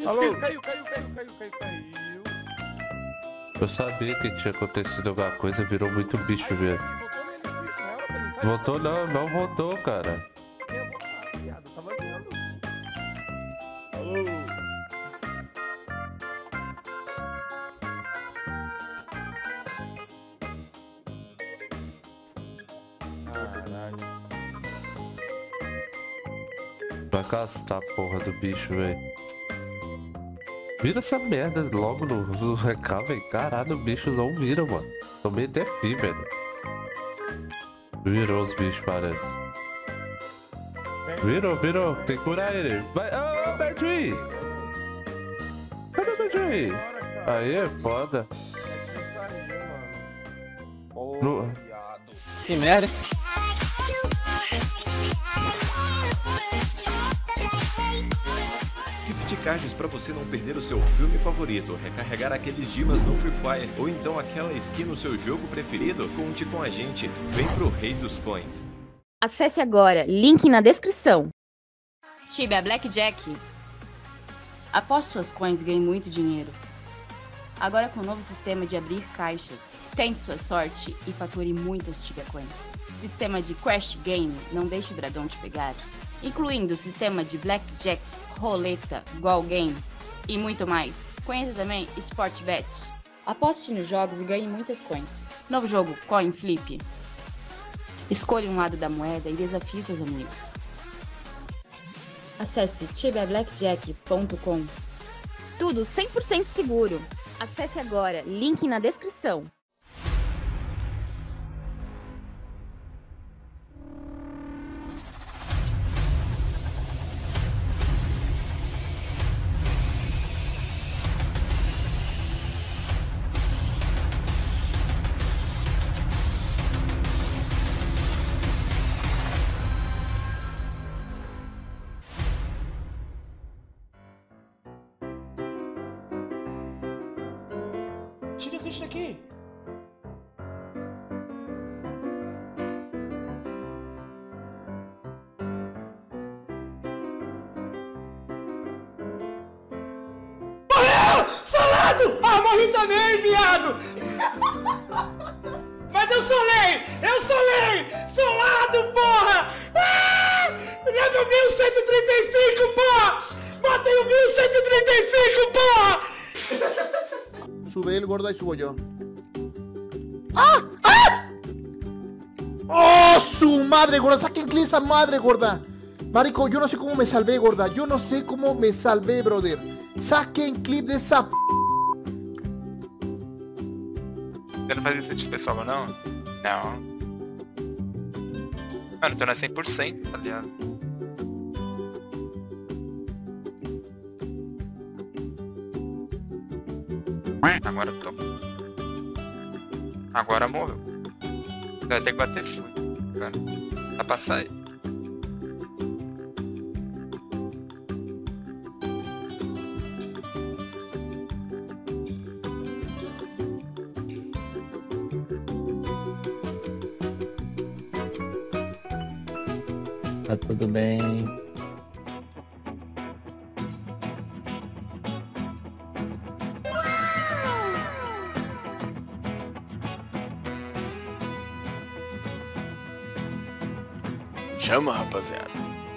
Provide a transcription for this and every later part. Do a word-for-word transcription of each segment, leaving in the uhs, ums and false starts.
Alô? Caiu, caiu, caiu, caiu, caiu, caiu. Eu sabia que tinha acontecido alguma coisa, virou muito bicho mesmo. Voltou não, não voltou, cara. Tava vendo. Alô? Caralho. Vai castar a porra do bicho, velho. Vira essa merda logo no, no recal, velho. Caralho, o bicho não vira, mano. Tomei até fim, velho. Virou os bichos, parece. Virou, virou. Tem que curar ele. Vai. Ô, oh, Bedouin! Cadê o Bedouin? Aí é foda. No... Que merda. Gift cards para você não perder o seu filme favorito, recarregar aqueles dimas no Free Fire ou então aquela skin no seu jogo preferido? Conte com a gente, vem pro Rei dos Coins. Acesse agora, link na descrição. Tibia Blackjack. Aposte suas coins e ganhe muito dinheiro. Agora com o novo sistema de abrir caixas, tente sua sorte e fature muitas Tibia Coins. Sistema de Crash Game, não deixe o dragão te pegar. Incluindo o sistema de Blackjack, roleta, Goal Game e muito mais. Conheça também Sportbet. Aposte nos jogos e ganhe muitas coins. Novo jogo, Coin Flip. Escolha um lado da moeda e desafie seus amigos. Acesse tibia blackjack ponto com. Tudo cem por cento seguro. Acesse agora, link na descrição. Tira esse bicho daqui. Morreu! Solado! Ah, morri também, viado! Mas eu solei! Eu solei! Solado, porra! Ah! Level mil cento e trinta e cinco, porra! Matei o mil cento e trinta e cinco, porra! Sube él, gorda, y subo yo. ¡Ah! ¡Ah! ¡Oh, su madre, gorda! ¡Saquen clip esa madre, gorda! Marico, yo no sé cómo me salvé, gorda. Yo no sé cómo me salvé, brother. Saquen clip de essa p... Você não faz isso de pessoal, não? Não. Mano, tô na cem por cento, tá ligado? Agora tô. Agora morreu. Vai ter que bater fui. Cara. Vai passar aí. Tá tudo bem. Chama, rapaziada.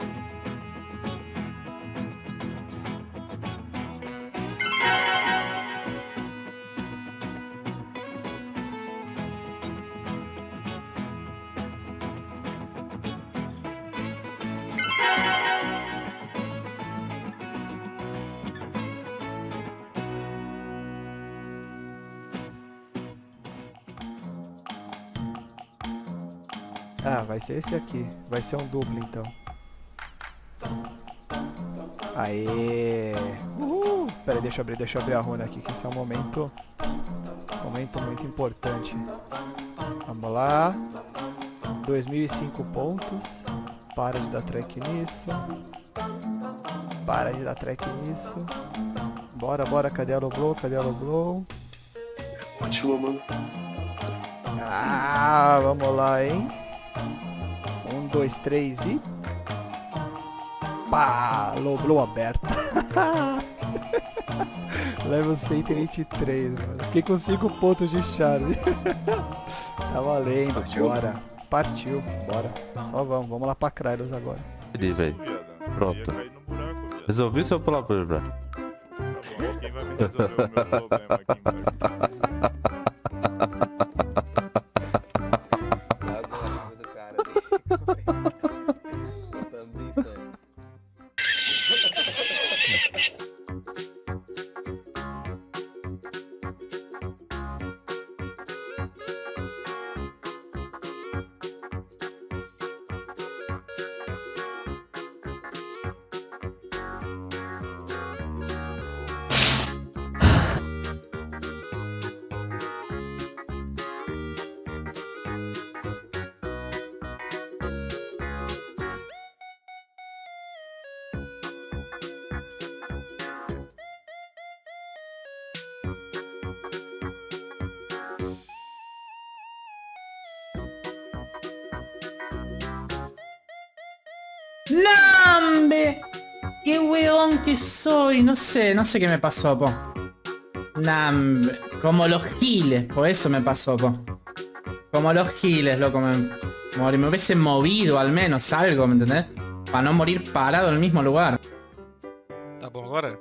Ah, vai ser esse aqui. Vai ser um duplo então. Aê! Uhul! Pera aí, deixa eu abrir, deixa eu abrir a runa aqui, que esse é um momento. Momento muito importante. Vamos lá. dois mil e cinco pontos. Para de dar track nisso. Para de dar track nisso. Bora, bora, cadê a Loblow? Cadê a Loblow? Continua, mano. Ah, vamos lá, hein? Um, dois, três e... Pá! Loblow aberta. Level cento e vinte e três, mano. Fiquei com cinco pontos de charme. Tá valendo, Partiu? bora. Partiu, bora. Só vamos, vamos lá pra Krylos agora. Ali, velho. Pronto. Ia cair no buraco, viado. Resolvi seu problema. Tá bom, quem vai me resolver o meu problema aqui embaixo? ¡Nambe! ¡Qué weón que soy! No sé, no sé qué me pasó, po. Nambe. Como los giles, por eso me pasó, po. Como los giles, loco. Me, morí- me hubiese movido al menos algo, ¿me entendés? Para no morir parado en el mismo lugar. Tá bom agora?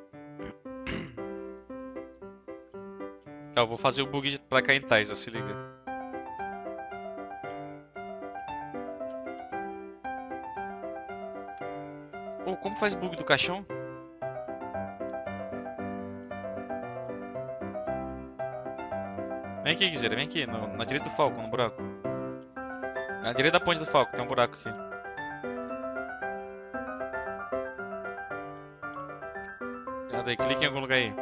Tá, eu vou fazer o bug de pra cá em Tais, ó, se liga. Ô, como faz bug do caixão? Vem aqui, Guizeira, vem aqui, no- na direita do Falco, no buraco. Na direita da ponte do Falco, tem um buraco aqui. Cadê? Clica em algum lugar aí.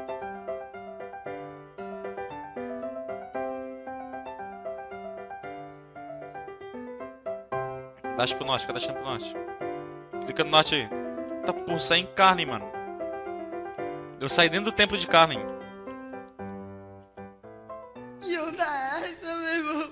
Dash pro norte, fica dashando pro norte. Clica no norte aí. Tá por sair em Carlin, mano. Eu saí dentro do templo de Carlin. E eu na essa, meu irmão.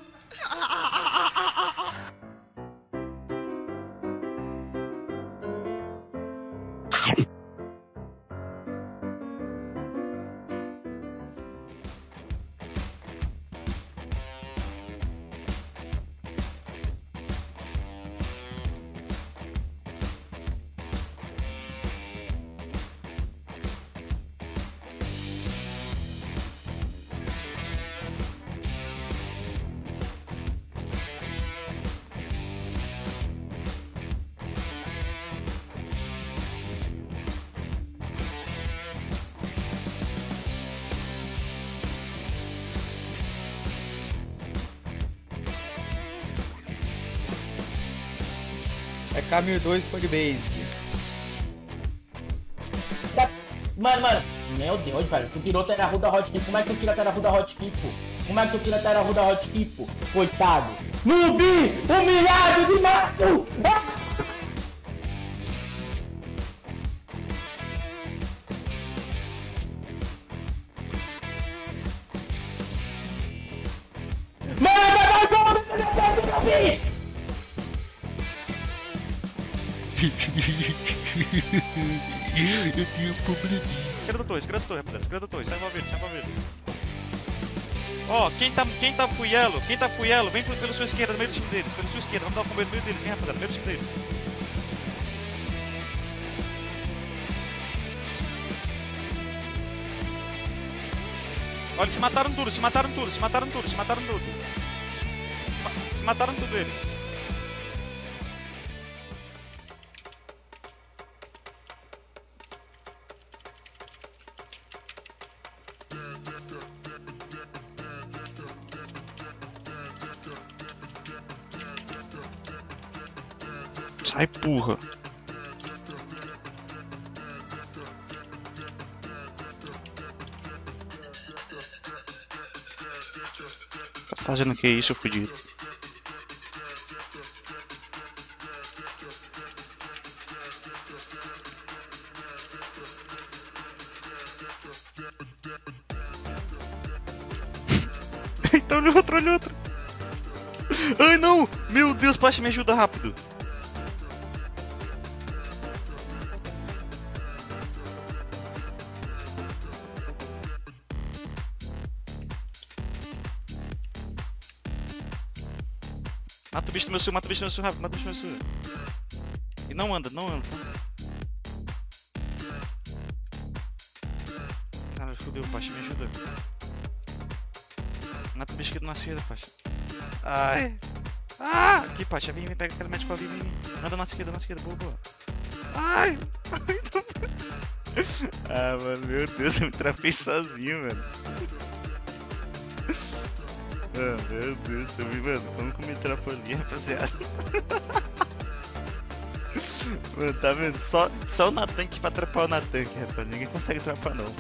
É K mil e dois foi de base. Mano, mano. Meu Deus, velho. Tu tirou Terra Ruda Hotkey. Como é que tu tira Terra Ruda Hotkey, pô? Como é que tu tira Terra Ruda Hotkey, pô? Coitado. Nubi! Humilhado de mato! Ah! Eu tenho probleminha. Esquerda do torre, esquerda do torre, rapaziada. Esquerda do torre, sai envolvido, sai envolvido. Ó, quem tá, quem tá full yellow, quem tá full yellow, vem pela sua esquerda, no meio do time deles, pela sua esquerda, vamos dar um combo no meio deles, vem rapaziada, no meio do time deles. Olha, se mataram tudo, se mataram tudo, se mataram tudo, se mataram tudo. Se, ma se mataram tudo eles. Sai, porra. Tá fazendo o que isso, fudido? Eita, olha outro, olha outro. Ai, não! Meu Deus, Pacha, me ajuda rápido. Mata o bicho do meu sul, mata o bicho do meu sul, rápido, mata o bicho do meu sul. E não anda, não anda. Cara, fudeu, Pacha, me ajuda. Mata o bicho aqui do nosso esquerda, Pacha. Ai. Ah! Aqui, Pacha, vem, vem, pega aquele médico ali, vem, vem. Anda na esquerda, na esquerda, boa, boa. Ai! Ah, mano, meu Deus, eu me trapei sozinho, velho. Ah, meu Deus, eu vi, mano, como que eu me trapo ali, rapaziada. Mano, tá vendo? Só, só o Natan que pra atrapar o Natan, rapaz. Ninguém consegue atrapar, não.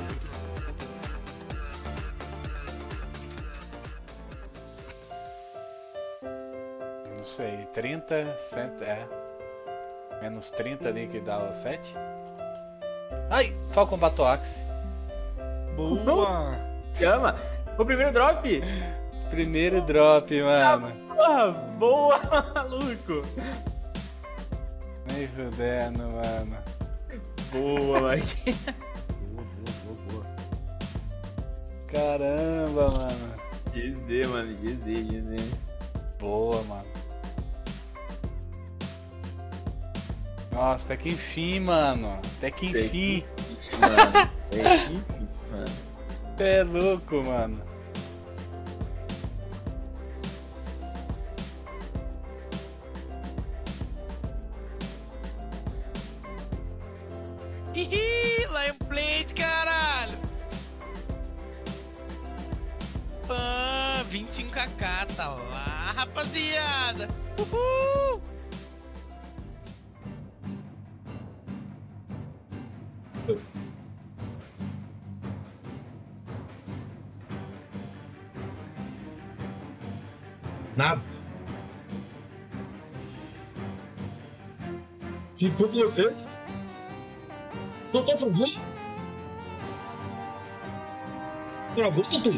Não sei, trinta, cento, é. Menos trinta ali que dá o sete. Ai, Falcon Batoaxe. Boa! Chama! O primeiro drop! Primeiro drop, mano. Boa, boa, maluco! Nem fudendo, mano. Boa, Mike. Boa, boa, boa, boa. Caramba, mano. G Z, mano, G Z, G Z. Boa, mano. Nossa, até que enfim, mano. Até que enfim. Mano, até que enfim, mano. É louco, mano. Ih, Lion Plate, caralho! Pã, vinte e cinco K, tá lá, rapaziada! Uhul! Nada. Ficou com você? Tô tô falando. Travou, Tutu.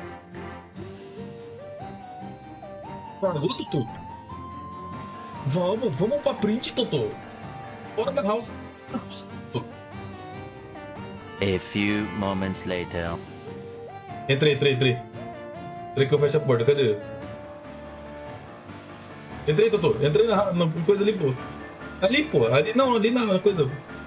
Travou, Tutu. Vamos, vamos pra print, Tutu. Bora na house. A few moments later. Entrei, entrei, entrei. Entrei que eu fecho a porta, cadê? Entrei, Tutu. Entrei na, na coisa ali, pô. Ali, pô. Ali, não, ali na coisa.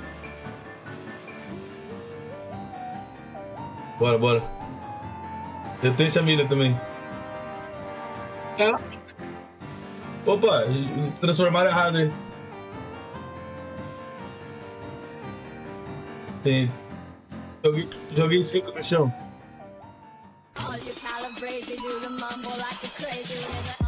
Bora, bora. Eu tenho família também. Ah. Opa, transformaram errado aí. Tem. Joguei, joguei cinco no chão. All you calibrated, do the mumble like a crazy nigga.